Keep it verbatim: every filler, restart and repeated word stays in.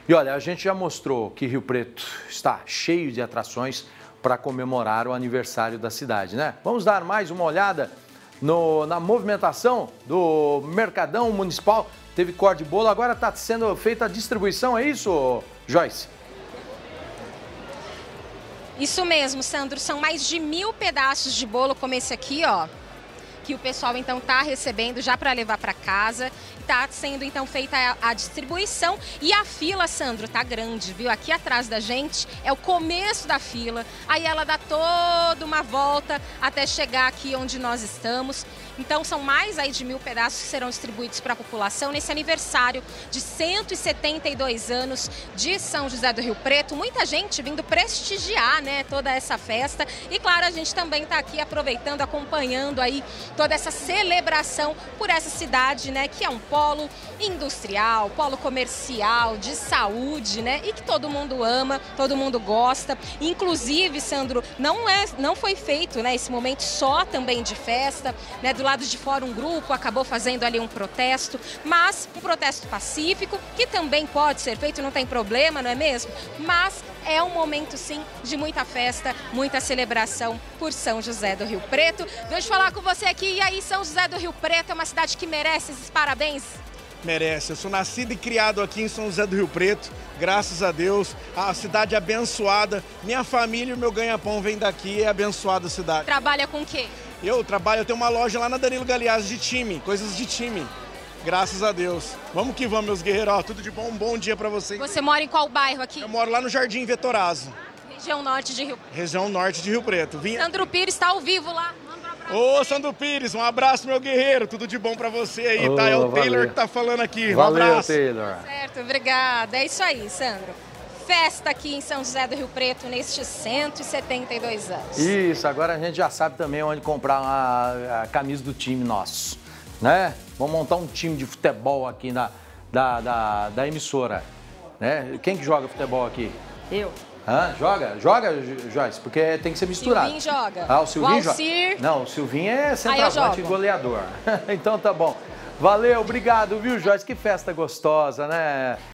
E olha, a gente já mostrou que Rio Preto está cheio de atrações para comemorar o aniversário da cidade, né? Vamos dar mais uma olhada no, na movimentação do Mercadão Municipal. Teve corte de bolo, agora está sendo feita a distribuição, é isso, Joyce? Isso mesmo, Sandro. São mais de mil pedaços de bolo como esse aqui, ó, que o pessoal então está recebendo já para levar para casa. Está sendo então feita a, a distribuição e a fila, Sandro, tá grande, viu? Aqui atrás da gente é o começo da fila, aí ela dá toda uma volta até chegar aqui onde nós estamos. Então são mais aí de mil pedaços que serão distribuídos para a população nesse aniversário de cento e setenta e dois anos de São José do Rio Preto. Muita gente vindo prestigiar, né, toda essa festa. E claro, a gente também está aqui aproveitando, acompanhando aí toda essa celebração por essa cidade, né, que é um polo industrial, polo comercial, de saúde, né, e que todo mundo ama, todo mundo gosta. Inclusive, Sandro, não é, não foi feito, né, esse momento só também de festa, né, do lado de fora um grupo acabou fazendo ali um protesto, mas um protesto pacífico, que também pode ser feito, não tem problema, não é mesmo? Mas é um momento, sim, de muita festa, muita celebração por São José do Rio Preto. Deixa eu falar com você aqui, e aí, São José do Rio Preto é uma cidade que merece esses parabéns? Merece. Eu sou nascido e criado aqui em São José do Rio Preto, graças a Deus, a cidade é abençoada. Minha família e o meu ganha-pão vem daqui, é abençoada a cidade. Trabalha com o quê? Eu trabalho, eu tenho uma loja lá na Danilo Galeazzi de time, coisas de time. Graças a Deus. Vamos que vamos, meus guerreiros. Ó, tudo de bom, um bom dia pra vocês. Você mora em qual bairro aqui? Eu moro lá no Jardim Vetorazo. Região norte de Rio Preto. Região norte de Rio Preto. Vim... Sandro Pires está ao vivo lá. Ô, Sandro Pires, um abraço, meu guerreiro. Tudo de bom pra você aí, oh, tá? É o valeu. Taylor que tá falando aqui. Um Valeu, abraço. Taylor. Certo, obrigada. É isso aí, Sandro. Festa aqui em São José do Rio Preto nestes cento e setenta e dois anos. Isso, agora a gente já sabe também onde comprar a, a camisa do time nosso, né? Vamos montar um time de futebol aqui na, da, da, da emissora, né? Quem que joga futebol aqui? Eu. Hã? Joga? Joga, Joyce? Porque tem que ser misturado. Silvinho joga. Ah, o Silvinho o Alcir... joga? Não, o Silvinho é centroavante e goleador. Então tá bom. Valeu, obrigado, viu, Joyce? Que festa gostosa, né?